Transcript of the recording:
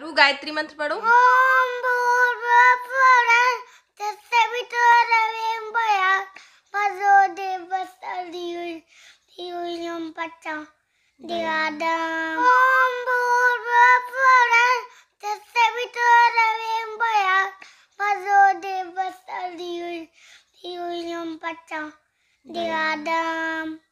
अरु गायत्री मंत्र पढ़ो। ओम भूर्भुवः तस्य वितुर्वरेण्यं भर्गो देवस्य धियो यो न प्रचोदयात्। ओम भूर्भुवः तस्य वितुर्वरेण्यं भर्गो देवस्य धियो यो न प्रचोदयात्।